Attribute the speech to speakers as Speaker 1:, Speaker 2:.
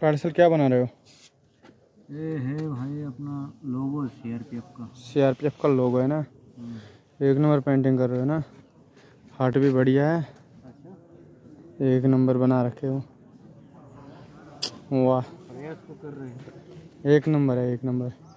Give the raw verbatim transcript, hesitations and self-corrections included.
Speaker 1: Parcel क्या बना रहे हो?
Speaker 2: ये है भाई अपना लोगो सीआरपीएफ का।
Speaker 1: सीआरपीएफ का लोगो है ना। एक नंबर पेंटिंग कर रहे हो ना। हार्ट भी बढ़िया है। एक नंबर बना रखे हो। वाह
Speaker 2: प्रयास तो कर रहे हैं।
Speaker 1: एक नंबर है, एक नंबर।